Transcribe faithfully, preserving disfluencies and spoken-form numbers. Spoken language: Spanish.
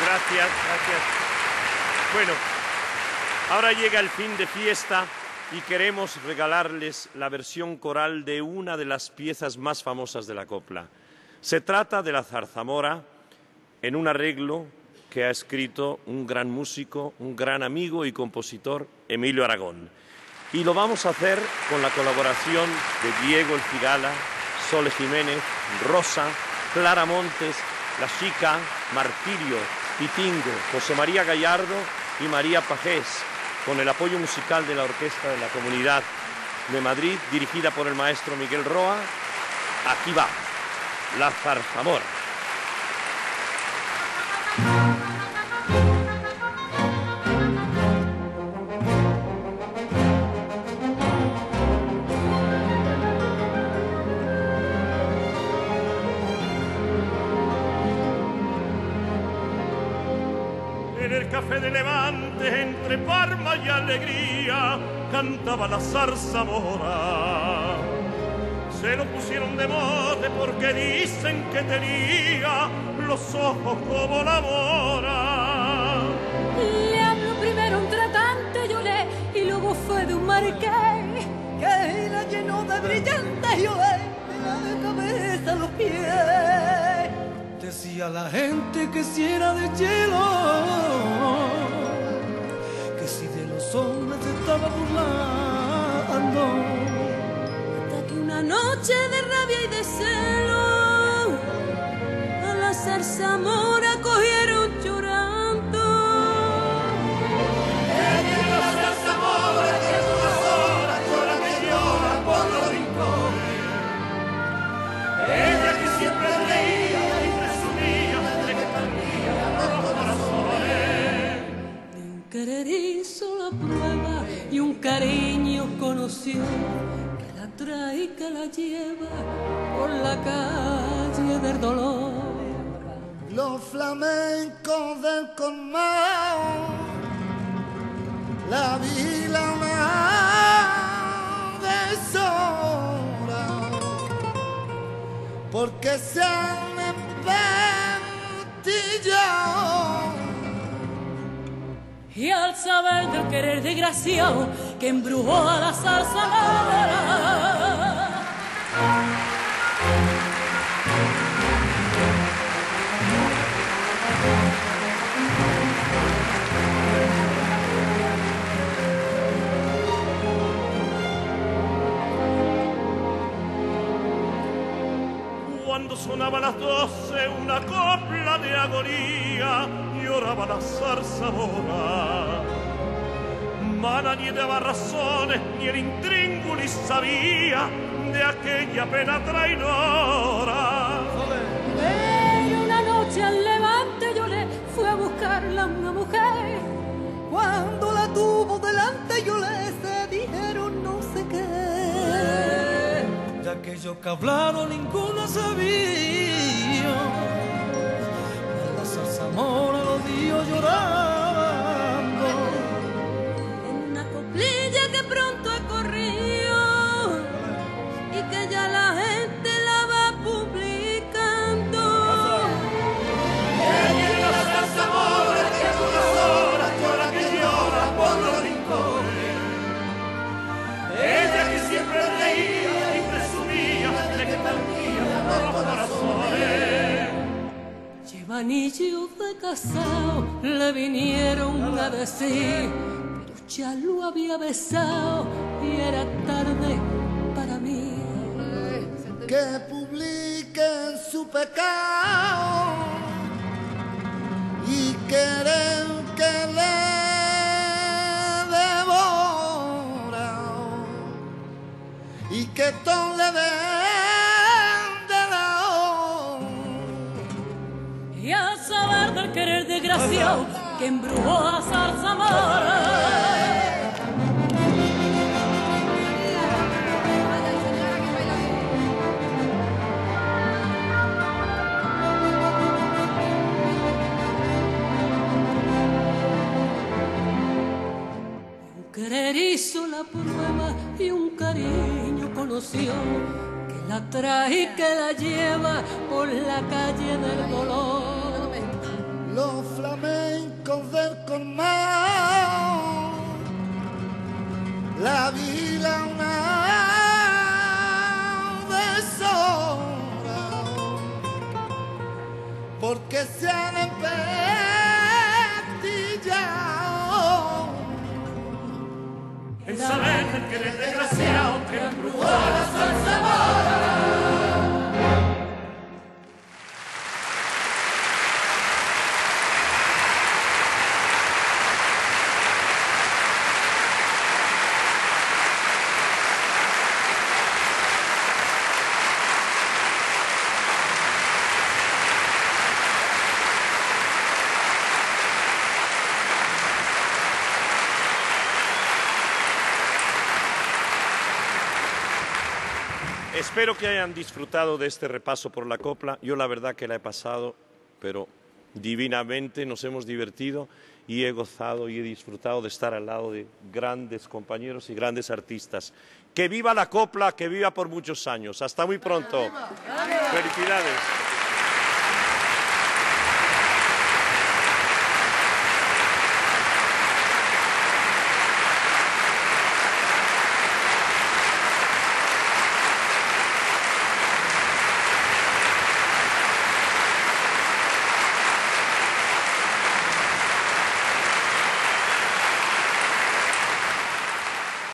Gracias, gracias. Bueno, ahora llega el fin de fiesta y queremos regalarles la versión coral de una de las piezas más famosas de la copla. Se trata de la zarzamora en un arreglo que ha escrito un gran músico, un gran amigo y compositor, Emilio Aragón. Y lo vamos a hacer con la colaboración de Diego El Cigala, Sole Jiménez, Rosa, Clara Montes, La Chica, Martirio, Pitingo, José María Gallardo y María Pajés, con el apoyo musical de la Orquesta de la Comunidad de Madrid, dirigida por el maestro Miguel Roa. Aquí va, la zarzamora. En el café de Levante, entre Parma y alegría, cantaba la zarzamora. Se lo pusieron de mote porque dicen que tenía los ojos como la mora. Le habló primero un tratante, yo le, y luego fue de un marqués que la llenó de brillantes, yo le, de la cabeza a los pies. Decía la gente que si era de hielo, que si de los hombres se estaba burlando. Hasta que una noche de rabia y de celo a la zarzamora cogieron llorando. Ella es la zarzamora que en unas horas llora que llora por los rincones. Ella que siempre reía y presumía de que tenía los corazones. De un querer hizo la prueba y un cariño conoció, que la trae y que la lleva por la calle del dolor. Los flamencos del colmao, la vila una deshora, porque se han empestillado. Y al saber del querer desgraciado que embrujó a la zarzamora, Cuando sonaban las doce, una copla de agonía, lloraba la zarzamora. Mana ni daba razones, ni el intríngulis sabía de aquella pena traidora. y una noche al levante yo le fui a buscarla a una mujer. Cuando la tuvo delante yo le se dijeron no sé qué. De aquello que hablaron ninguno sabía, la zarzamora los dio llorando. En una coplilla que pronto he corrido y que ya la gente la va publicando. Ella es la zarzamora que en unas horas llora que llora por los rincones. Ella que siempre reía y presumía de que tenía los corazones. Lleva anillos de casado, le vinieron a decir, pero ya lo había besado y era tarde para mí. Que publiquen su pecado y querer que le devora y que todo le den de lado. Y al saber del querer desgraciado que embrujó a la zarzamora, un querer hizo la prueba y un cariño conoció, que la trae y que la lleva por la calle del dolor. Los flamencos porque se han empestillado en saber que el desgraciado que embrujó la salsa mora. Espero que hayan disfrutado de este repaso por la copla. Yo la verdad que la he pasado, pero divinamente, nos hemos divertido y he gozado y he disfrutado de estar al lado de grandes compañeros y grandes artistas. ¡Que viva la copla, que viva por muchos años! Hasta muy pronto. Felicidades.